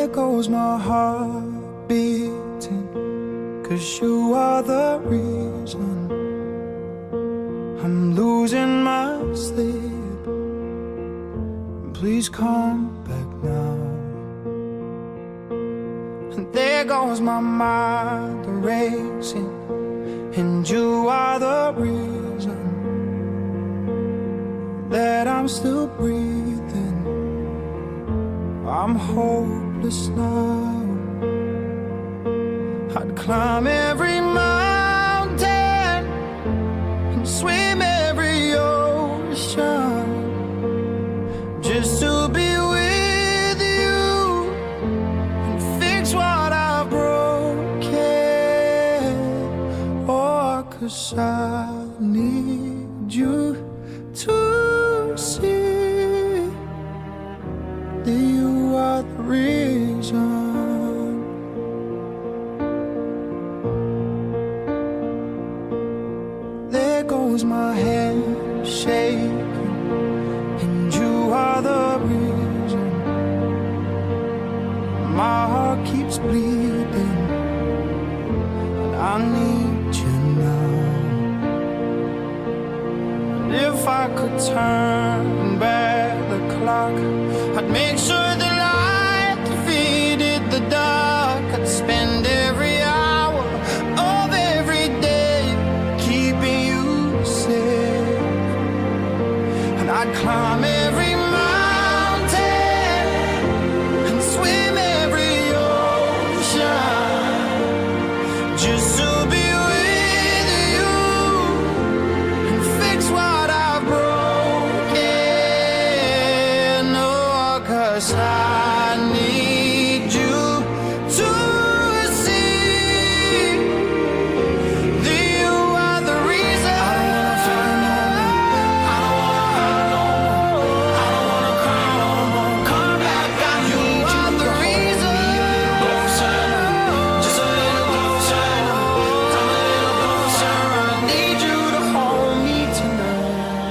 There goes my heart beating, 'cause you are the reason I'm losing my sleep. Please come back now. And there goes my mind racing, and you are the reason that I'm still breathing. I'm hopeless now. I'd climb every mountain and swim every ocean just to be with you and fix what I've broken. Oh, 'cause I need you to see that you are the reason. There goes my hand shaking, and you are the reason. My heart keeps bleeding, and I need you now. And if I could turn back the clock, I'd make sure the light defeated the dark. I'd spend every hour of every day keeping you safe, and I'd climb every mountain and swim every ocean just to be with you and fix what I've broken. Oh, 'cause I need you to see that you are the reason. I don't wanna feel no more. I don't wanna cry no more. Come back, I need you. You are the reason. Closer, just a little closer. Come a little closer. I need you to hold me tonight.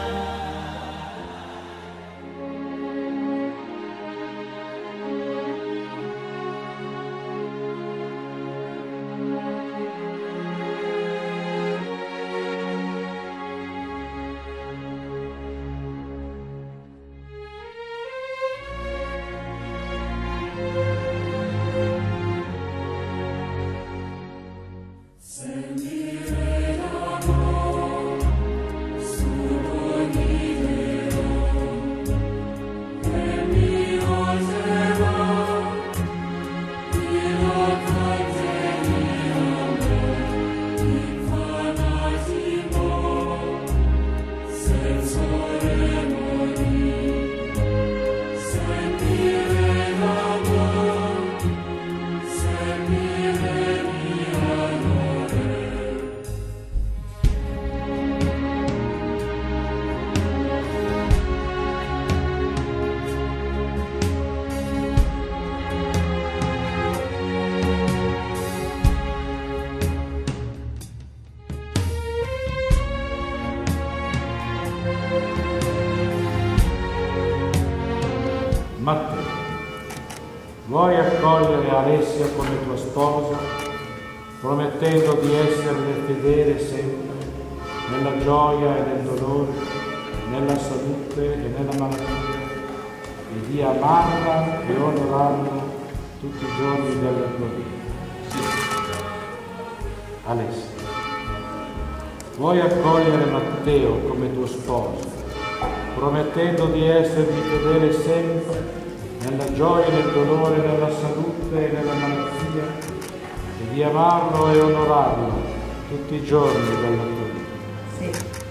Matteo, vuoi accogliere Alessia come tua sposa, promettendo di esserle fedele sempre, nella gioia e nel dolore, nella salute e nella malattia, e di amarla e onorarla tutti i giorni della tua vita? Sì. Alessia, vuoi accogliere Matteo come tuo sposo, promettendo di essergli fedele sempre, nella gioia e nel dolore, nella salute e nella malattia, e di amarlo e onorarlo tutti i giorni della tua vita? Sì.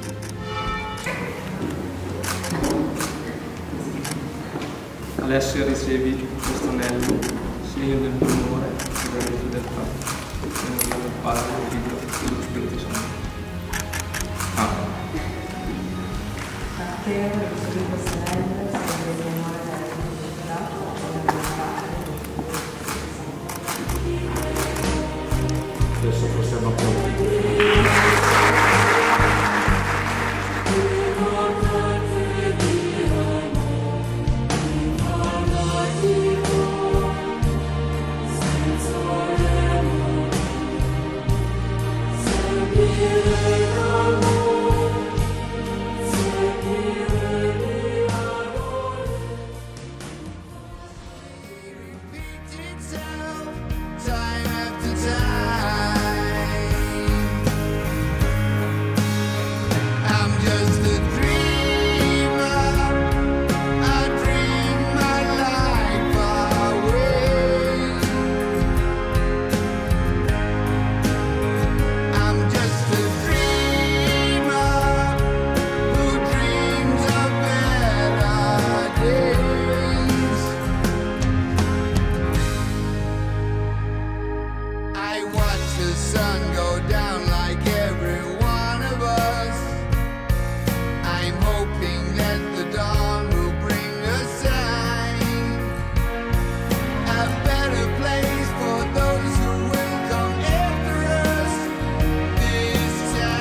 Alessia, ricevi questo anello, segno del tuo amore e della fedeltà, nel nome del Padre, del Figlio e dello Spirito Santo. Amen. Matteo, ricevi questo anello, segno dell'amore e della fedeltà, nel nome del Padre, del Figlio e dello Spirito Santo. Adesso possiamo applaudire. sun go down like every one of us. I'm hoping that the dawn will bring a sign, a better place for those who will come after us this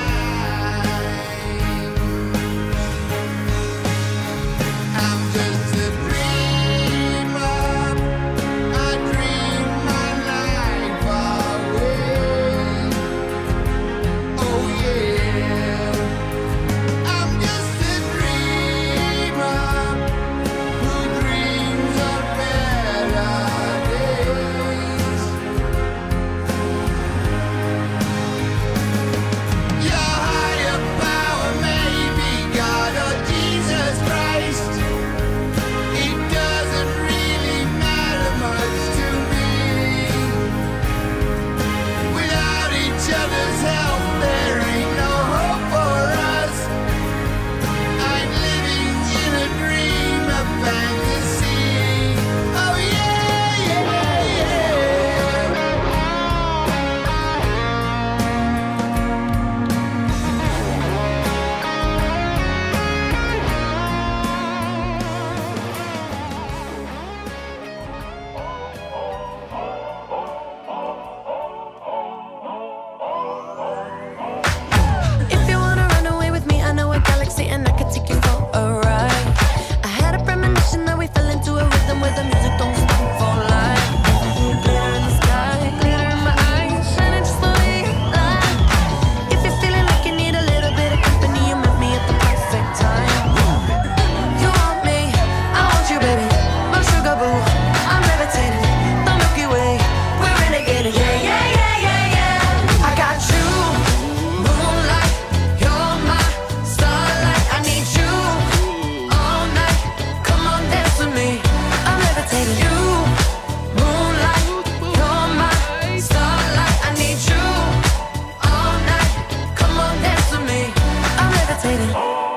time. I'm just a dreamer, I dream my life away. Oh yeah, I'm just a dreamer who dreams of better days. Your higher power may be God or Jesus Christ. It doesn't really matter much to me. Without each other's help, there ain't no hope for us. I'm living in a dream of fantasy. Oh yeah, yeah, yeah. If you wanna run away with me, I know a galaxy and I can take you for a ride. I had a premonition that we fell into a rhythm where the music don't stop for life. Glitter in the sky, glitter in my eyes, shining just the way you like. If you're feeling like you need a little bit of company, you met me at the perfect time. You want me, I want you, baby, my sugar boo. I'm levitating, the Milky Way, we're renegading, yeah, yeah, yeah, yeah, yeah. I got you. Moonlight, you're my starlight. I need you all night. Come on, dance with me. I'm levitating. You, moonlight, you're my starlight. I need you all night. Come on, dance with me. I'm levitating.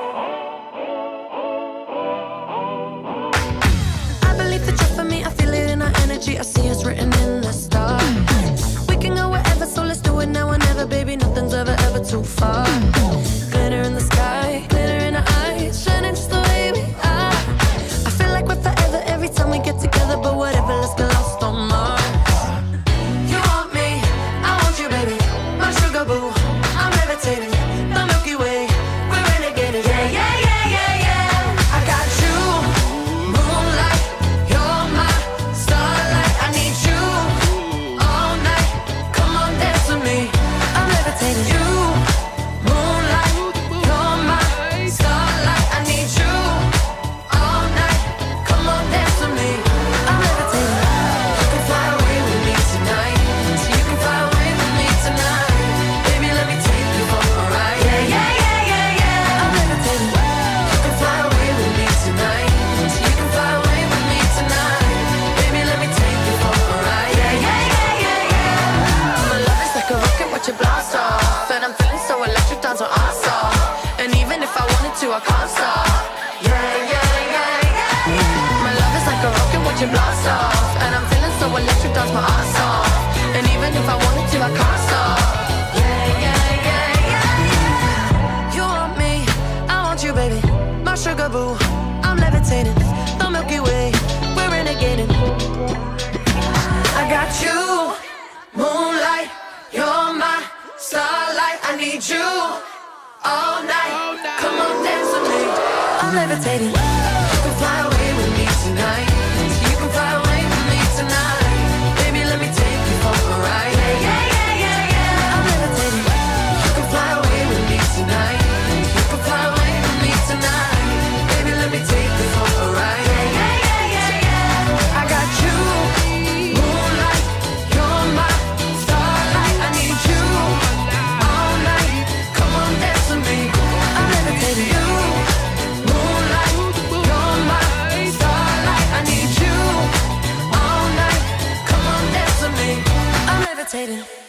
I believe that you're for me. I feel it in our energy. I see us written in the stars. We can go wherever, so let's do it now or never, baby. Nothing's ever too far. Glitter in the sky, glitter in our eyes, shining just the way we are. I feel like we're forever every time we get together, but whatever, let's get lost on Mars. You want me, I want you, baby, my sugar boo. I'm levitating, the Milky Way, we're renegading, yeah, yeah, yeah, yeah, yeah. I got you, moonlight, you're my starlight. I need you all night. Come on, dance with me. I'm levitating. You, moonlight, you're my starlight. I need you all night. Come on, dance with me. I'm levitating. You can fly away with me tonight. So you can fly away with me tonight. Baby, let me take you for a ride. Yeah, yeah, yeah, yeah, yeah. I'm levitating. You can fly away with me tonight. So you can fly away with me tonight. Baby, let me take you for a ride. Yeah, yeah, yeah, yeah, yeah. My love is like a rocket, watch it blast off. And I'm feeling so electric, dance on our song. And even if I wanted to, I can't stop. Yeah, yeah, yeah, yeah. My love is like a rocket, watch it blast off. And I'm feeling so electric, dance my ass off. And even if I wanted to, I can't stop. Yeah, yeah, yeah, yeah. You want me, I want you, baby, my sugar boo. I'm levitating, the Milky Way, we're renegading. I got you, moonlight, you're my starlight. I need you all night. Come on, dance with me. I'm levitating. You can fly away with me tonight. You can fly away with me tonight. Baby, let me take you for a ride. Yeah, yeah, yeah, yeah, yeah. I'm levitating. You can fly away with me tonight. You can fly away with me tonight. Baby, let me take you for a ride. Yeah, yeah, yeah, yeah, yeah. I got you, moonlight, you're my starlight. I need you all night. Come on, dance with me. I'm levitating. You, moonlight, you're my starlight. I need you all night. Come on, dance with me. I'm levitating.